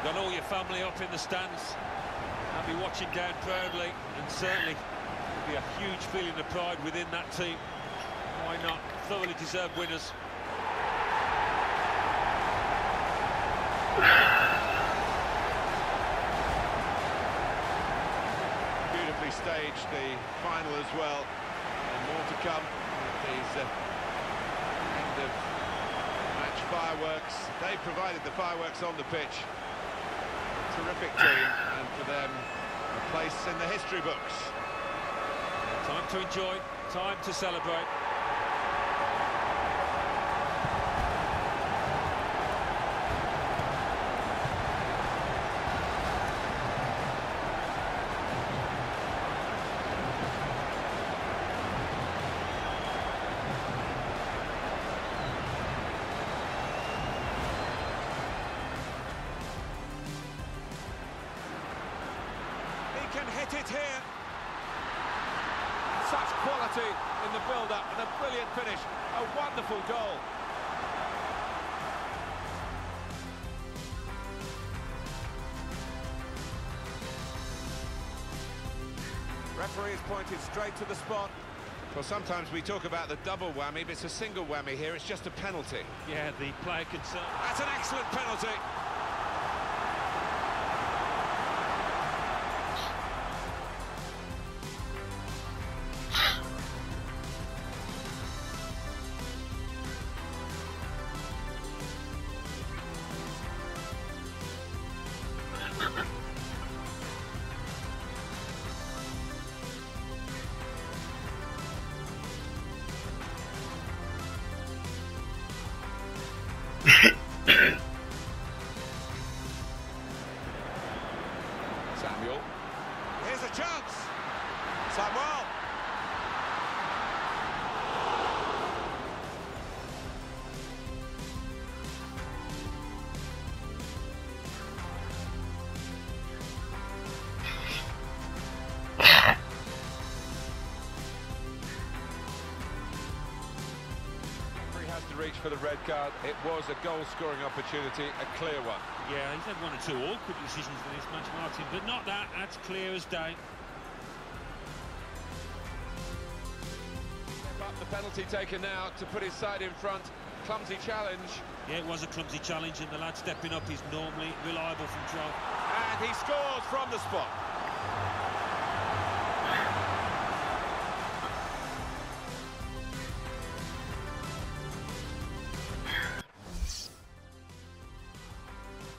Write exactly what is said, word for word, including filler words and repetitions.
You've got all your family up in the stands. They'll be watching down proudly, and certainly there'll be a huge feeling of pride within that team. Why not? Thoroughly deserved winners. Beautifully staged, the final as well, and more to come with these uh, end of match fireworks. They provided the fireworks on the pitch. Terrific team, and for them a place in the history books. Time to enjoy, time to celebrate. Can hit it here. Such quality in the build-up and a brilliant finish. A wonderful goal. Referee has pointed straight to the spot. Well, sometimes we talk about the double whammy, but it's a single whammy here. It's just a penalty. Yeah, the player concerned. That's an excellent penalty. Samuel. Here's a chance. Samuel. He has to reach for the red card. It was a goal-scoring opportunity, a clear one. Yeah, he's had one or two awkward decisions in this match, Martin, but not that. That's clear as day. But the penalty taken now to put his side in front. Clumsy challenge. Yeah, it was a clumsy challenge, and the lad stepping up is normally reliable from Joe. And he scores from the spot.